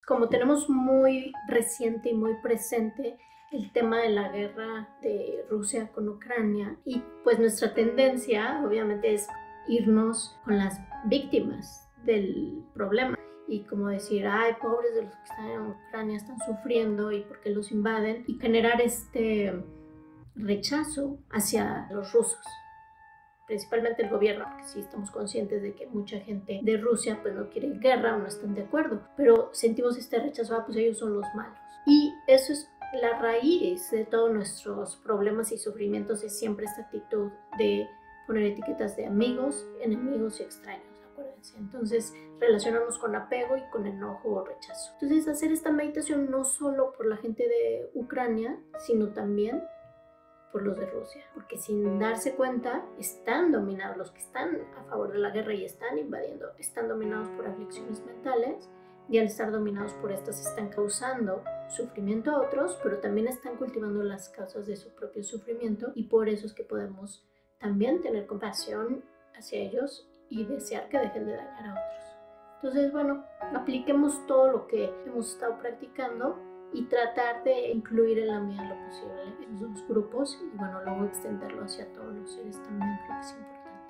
como tenemos muy reciente y muy presente el tema de la guerra de Rusia con Ucrania, y pues nuestra tendencia obviamente es irnos con las víctimas del problema y como decir, ay, pobres de los que están en Ucrania, están sufriendo y por qué los invaden, y generar este rechazo hacia los rusos, principalmente el gobierno, porque sí estamos conscientes de que mucha gente de Rusia pues no quiere guerra o no están de acuerdo, pero sentimos este rechazo, pues ellos son los malos. Y eso es la raíz de todos nuestros problemas y sufrimientos, es siempre esta actitud de poner etiquetas de amigos, enemigos y extraños, acuérdense. Entonces relacionarnos con apego y con enojo o rechazo. Entonces hacer esta meditación no solo por la gente de Ucrania, sino también por los de Rusia, porque sin darse cuenta están dominados, los que están a favor de la guerra y están invadiendo, están dominados por aflicciones mentales, y al estar dominados por estas están causando sufrimiento a otros, pero también están cultivando las causas de su propio sufrimiento, y por eso es que podemos también tener compasión hacia ellos y desear que dejen de dañar a otros. Entonces, bueno, apliquemos todo lo que hemos estado practicando y tratar de incluir en la medida de lo posible esos dos grupos y bueno, luego extenderlo hacia todos los seres también, creo que es importante.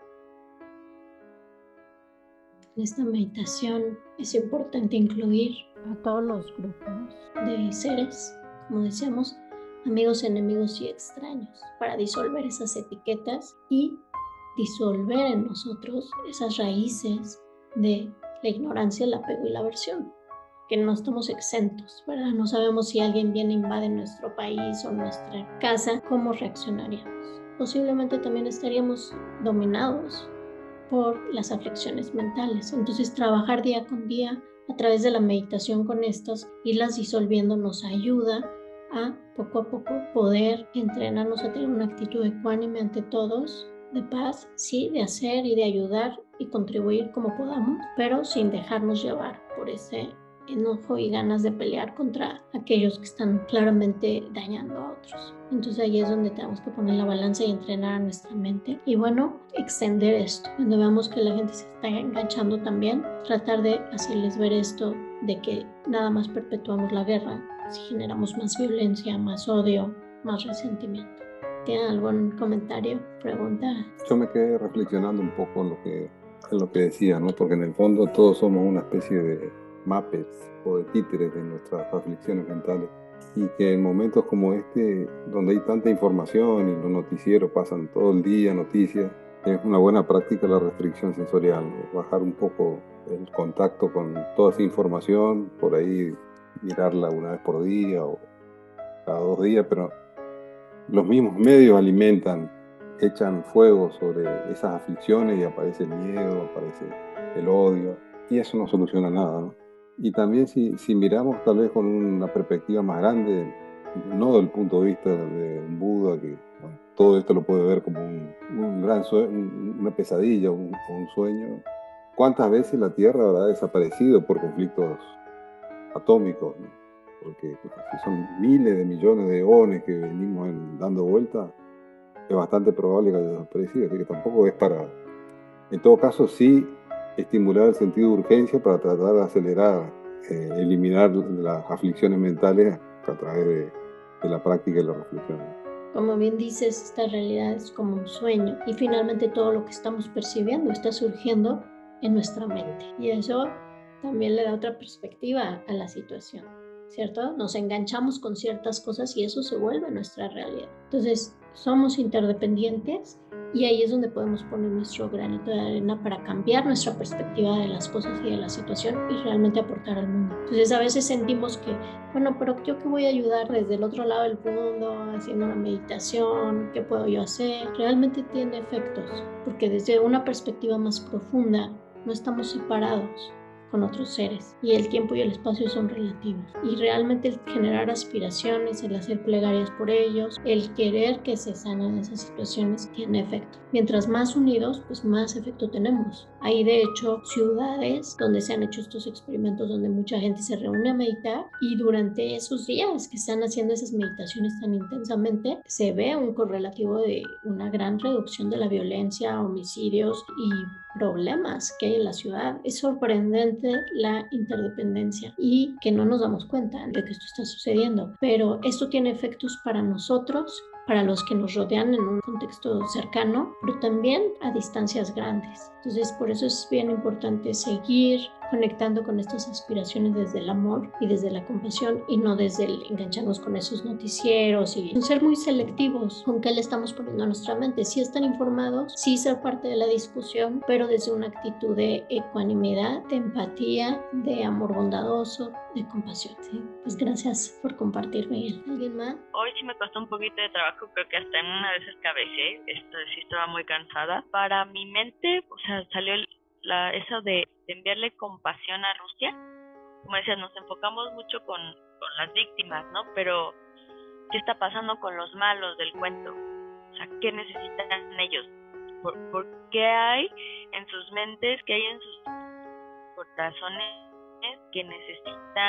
En esta meditación es importante incluir a todos los grupos de seres, como decíamos, amigos, enemigos y extraños, para disolver esas etiquetas y disolver en nosotros esas raíces de la ignorancia, el apego y la aversión, que no estamos exentos, ¿verdad? No sabemos si alguien viene e invade nuestro país o nuestra casa, ¿cómo reaccionaríamos? Posiblemente también estaríamos dominados por las aflicciones mentales. Entonces, trabajar día con día a través de la meditación con estas, irlas disolviendo, nos ayuda a poco poder entrenarnos a tener una actitud ecuánime ante todos, de paz, sí, de hacer y de ayudar y contribuir como podamos, pero sin dejarnos llevar por ese enojo y ganas de pelear contra aquellos que están claramente dañando a otros. Entonces ahí es donde tenemos que poner la balanza y entrenar a nuestra mente y bueno, extender esto. Cuando veamos que la gente se está enganchando también, tratar de hacerles ver esto de que nada más perpetuamos la guerra si generamos más violencia, más odio, más resentimiento. ¿Tienen algún comentario, pregunta? Yo me quedé reflexionando un poco en lo que decía, ¿no? Porque en el fondo todos somos una especie de muppets o de títeres de nuestras aflicciones mentales, y que en momentos como este, donde hay tanta información y los noticieros pasan todo el día noticias, es una buena práctica la restricción sensorial, ¿no? Bajar un poco el contacto con toda esa información, por ahí mirarla una vez por día o cada 2 días, pero los mismos medios alimentan, echan fuego sobre esas aflicciones y aparece el miedo, aparece el odio, y eso no soluciona nada, ¿no? Y también si miramos tal vez con una perspectiva más grande, no del punto de vista de un Buda, que bueno, todo esto lo puede ver como un gran sueño, una pesadilla, un sueño. ¿Cuántas veces la Tierra habrá desaparecido por conflictos atómicos, ¿no? Porque si son miles de millones de eones que venimos dando vueltas, es bastante probable que haya desaparecido, así que tampoco es para, en todo caso sí, estimular el sentido de urgencia para tratar de acelerar, eliminar las aflicciones mentales a través de la práctica y la reflexión. Como bien dices, esta realidad es como un sueño y finalmente todo lo que estamos percibiendo está surgiendo en nuestra mente y eso también le da otra perspectiva a la situación, ¿cierto? Nos enganchamos con ciertas cosas y eso se vuelve nuestra realidad. Entonces, somos interdependientes y ahí es donde podemos poner nuestro granito de arena para cambiar nuestra perspectiva de las cosas y de la situación y realmente aportar al mundo. Entonces, a veces sentimos que, bueno, pero yo qué voy a ayudar desde el otro lado del mundo, haciendo una meditación, ¿qué puedo yo hacer? Realmente tiene efectos, porque desde una perspectiva más profunda no estamos separados con otros seres y el tiempo y el espacio son relativos y realmente el generar aspiraciones, el hacer plegarias por ellos, el querer que se sanen esas situaciones tiene efecto. Mientras más unidos, pues más efecto tenemos. Hay de hecho ciudades donde se han hecho estos experimentos donde mucha gente se reúne a meditar y durante esos días que están haciendo esas meditaciones tan intensamente se ve un correlativo de una gran reducción de la violencia, homicidios y problemas que hay en la ciudad. Es sorprendente la interdependencia y que no nos damos cuenta de que esto está sucediendo, pero esto tiene efectos para nosotros, para los que nos rodean en un contexto cercano, pero también a distancias grandes. Entonces, por eso es bien importante seguir conectando con estas aspiraciones desde el amor y desde la compasión y no desde el engancharnos con esos noticieros y ser muy selectivos con qué le estamos poniendo a nuestra mente. Sí están informados, sí ser parte de la discusión, pero desde una actitud de ecuanimidad, de empatía, de amor bondadoso, de compasión. ¿Sí? Pues gracias por compartir, Miguel. ¿Alguien más? Hoy sí me costó un poquito de trabajo, creo que hasta en una vez cabecé, sí estaba muy cansada. Para mi mente, o sea, salió eso de enviarle compasión a Rusia. Como decías, nos enfocamos mucho con las víctimas, ¿no? Pero, ¿qué está pasando con los malos del cuento? O sea, ¿qué necesitan ellos? ¿Por qué hay en sus mentes, qué hay en sus corazones que necesitan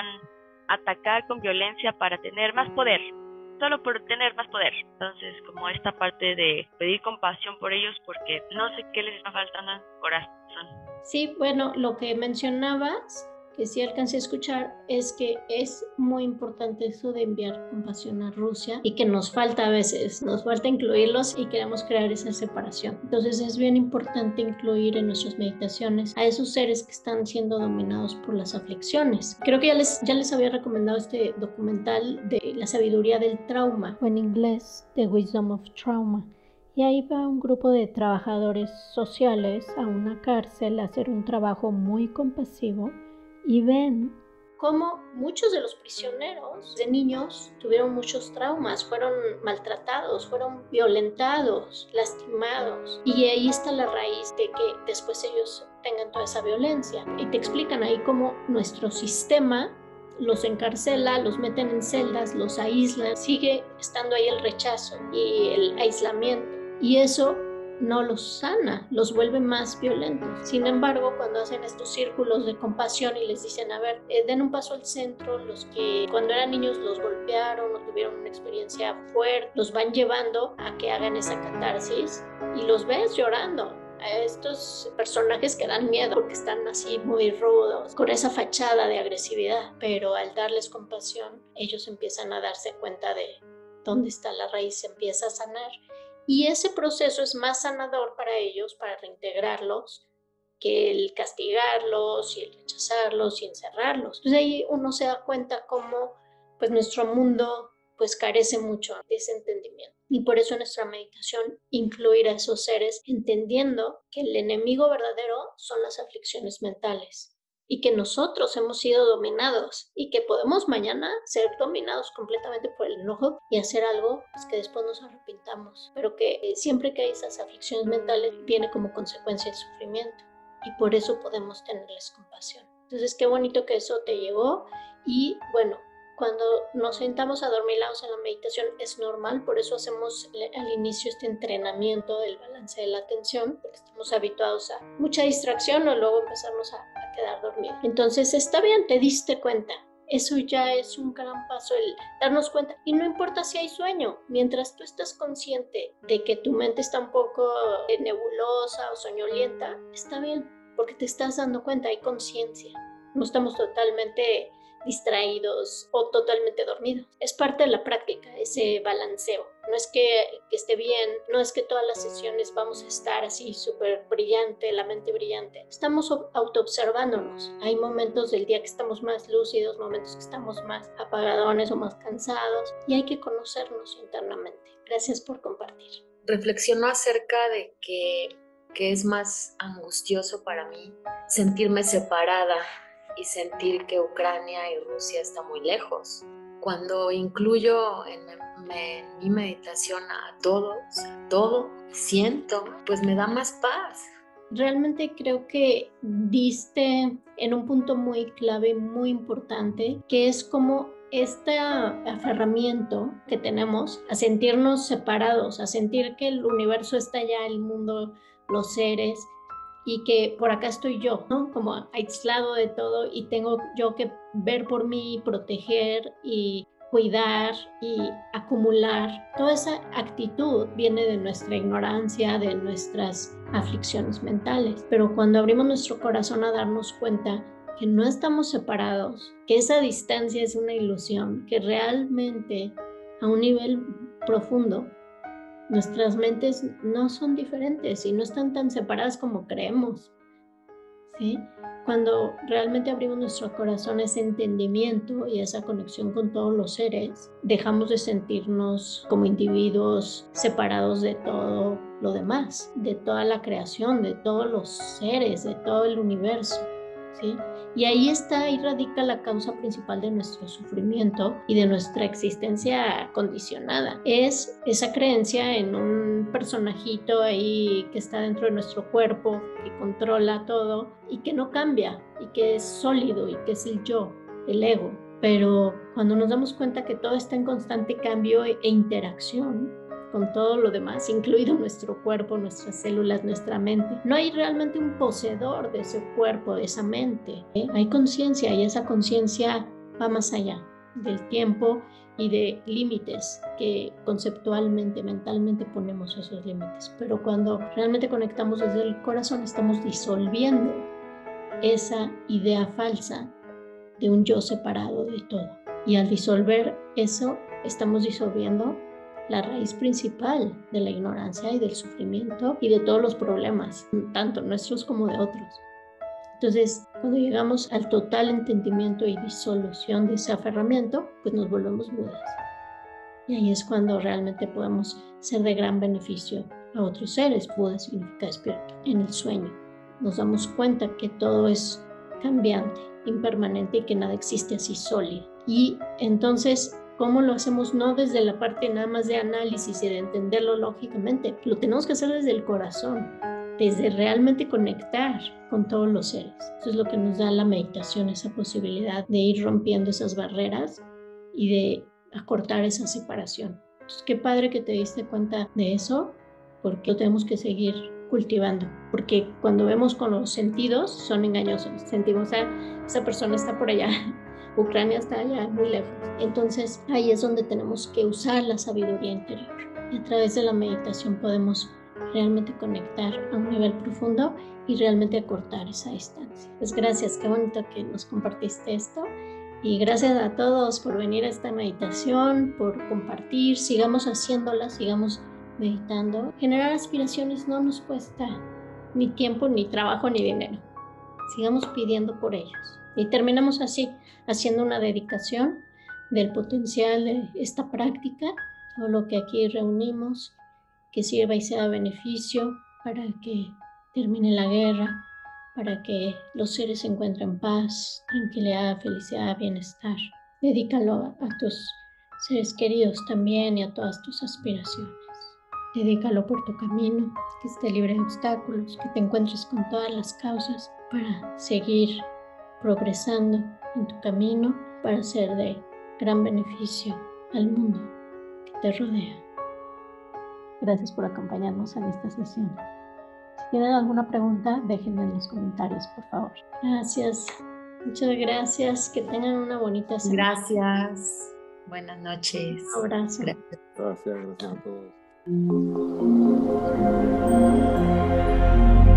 atacar con violencia para tener más poder? Solo por tener más poder. Entonces, como esta parte de pedir compasión por ellos porque no sé qué les está faltando en su corazón. Sí, bueno, lo que mencionabas, que sí alcancé a escuchar, es que es muy importante eso de enviar compasión a Rusia y que nos falta a veces, nos falta incluirlos y queremos crear esa separación. Entonces es bien importante incluir en nuestras meditaciones a esos seres que están siendo dominados por las aflicciones. Creo que ya les había recomendado este documental de la sabiduría del trauma, o en inglés, The Wisdom of Trauma. Y ahí va un grupo de trabajadores sociales a una cárcel a hacer un trabajo muy compasivo y ven cómo muchos de los prisioneros de niños tuvieron muchos traumas, fueron maltratados, fueron violentados, lastimados. Y ahí está la raíz de que después ellos tengan toda esa violencia. Y te explican ahí cómo nuestro sistema los encarcela, los meten en celdas, los aíslan, sigue estando ahí el rechazo y el aislamiento. Y eso no los sana, los vuelve más violentos. Sin embargo, cuando hacen estos círculos de compasión y les dicen, a ver, den un paso al centro, los que cuando eran niños los golpearon o tuvieron una experiencia fuerte, los van llevando a que hagan esa catarsis y los ves llorando. A estos personajes que dan miedo porque están así muy rudos, con esa fachada de agresividad, pero al darles compasión, ellos empiezan a darse cuenta de dónde está la raíz, se empieza a sanar. Y ese proceso es más sanador para ellos, para reintegrarlos, que el castigarlos y el rechazarlos y encerrarlos. Entonces ahí uno se da cuenta cómo pues, nuestro mundo pues, carece mucho de ese entendimiento. Y por eso en nuestra meditación incluir a esos seres entendiendo que el enemigo verdadero son las aflicciones mentales y que nosotros hemos sido dominados y que podemos mañana ser dominados completamente por el enojo y hacer algo pues, que después nos arrepintamos, pero que siempre que hay esas aflicciones mentales viene como consecuencia el sufrimiento y por eso podemos tenerles compasión. Entonces qué bonito que eso te llegó y bueno, cuando nos sentamos adormilados en la meditación es normal, por eso hacemos al inicio este entrenamiento del balance de la atención, porque estamos habituados a mucha distracción o luego empezarnos a quedar dormidos. Entonces está bien, te diste cuenta. Eso ya es un gran paso, el darnos cuenta. Y no importa si hay sueño, mientras tú estás consciente de que tu mente está un poco nebulosa o soñolienta, está bien, porque te estás dando cuenta, hay conciencia. No estamos totalmente distraídos o totalmente dormidos. Es parte de la práctica, ese balanceo. No es que esté bien, no es que todas las sesiones vamos a estar así súper brillante, la mente brillante. Estamos autoobservándonos. Hay momentos del día que estamos más lúcidos, momentos que estamos más apagadones o más cansados y hay que conocernos internamente. Gracias por compartir. Reflexiono acerca de que es más angustioso para mí sentirme separada y sentir que Ucrania y Rusia están muy lejos. Cuando incluyo en mi meditación a todos, todo, siento, pues me da más paz. Realmente creo que diste en un punto muy clave, muy importante, que es como este aferramiento que tenemos a sentirnos separados, a sentir que el universo está allá, el mundo, los seres, y que por acá estoy yo, ¿no? Como aislado de todo y tengo yo que ver por mí, proteger y cuidar y acumular. Toda esa actitud viene de nuestra ignorancia, de nuestras aflicciones mentales. Pero cuando abrimos nuestro corazón a darnos cuenta que no estamos separados, que esa distancia es una ilusión, que realmente a un nivel profundo nuestras mentes no son diferentes y no están tan separadas como creemos, ¿sí? Cuando realmente abrimos nuestro corazón a ese entendimiento y a esa conexión con todos los seres, dejamos de sentirnos como individuos separados de todo lo demás, de toda la creación, de todos los seres, de todo el universo, ¿sí? Y ahí radica la causa principal de nuestro sufrimiento y de nuestra existencia condicionada. Es esa creencia en un personajito ahí que está dentro de nuestro cuerpo, que controla todo y que no cambia, y que es sólido y que es el yo, el ego. Pero cuando nos damos cuenta que todo está en constante cambio e interacción con todo lo demás, incluido nuestro cuerpo, nuestras células, nuestra mente. No hay realmente un poseedor de ese cuerpo, de esa mente. Hay conciencia, y esa conciencia va más allá del tiempo y de límites que conceptualmente, mentalmente ponemos esos límites. Pero cuando realmente conectamos desde el corazón, estamos disolviendo esa idea falsa de un yo separado de todo. Y al disolver eso, estamos disolviendo la raíz principal de la ignorancia y del sufrimiento y de todos los problemas, tanto nuestros como de otros. Entonces, cuando llegamos al total entendimiento y disolución de ese aferramiento, pues nos volvemos Budas. Y ahí es cuando realmente podemos ser de gran beneficio a otros seres. Buda significa espíritu. En el sueño nos damos cuenta que todo es cambiante, impermanente y que nada existe así sólido. Y entonces, ¿cómo lo hacemos? No desde la parte nada más de análisis y de entenderlo lógicamente. Lo tenemos que hacer desde el corazón, desde realmente conectar con todos los seres. Eso es lo que nos da la meditación, esa posibilidad de ir rompiendo esas barreras y de acortar esa separación. Entonces, qué padre que te diste cuenta de eso, porque lo tenemos que seguir cultivando. Porque cuando vemos con los sentidos, son engañosos. Sentimos, esa persona está por allá. Ucrania está allá muy lejos. Entonces ahí es donde tenemos que usar la sabiduría interior. Y a través de la meditación podemos realmente conectar a un nivel profundo y realmente acortar esa distancia. Pues gracias, qué bonito que nos compartiste esto. Y gracias a todos por venir a esta meditación, por compartir. Sigamos haciéndola, sigamos meditando. Generar aspiraciones no nos cuesta ni tiempo, ni trabajo, ni dinero. Sigamos pidiendo por ellos. Y terminamos así, haciendo una dedicación del potencial de esta práctica, todo lo que aquí reunimos, que sirva y sea de beneficio para que termine la guerra, para que los seres encuentren paz, tranquilidad, felicidad, bienestar. Dedícalo a tus seres queridos también y a todas tus aspiraciones. Dedícalo por tu camino, que esté libre de obstáculos, que te encuentres con todas las causas para seguir progresando en tu camino, para ser de gran beneficio al mundo que te rodea. Gracias por acompañarnos en esta sesión. Si tienen alguna pregunta, déjenme en los comentarios, por favor. Gracias, muchas gracias, que tengan una bonita semana. Gracias, buenas noches. Un abrazo. Gracias a todos.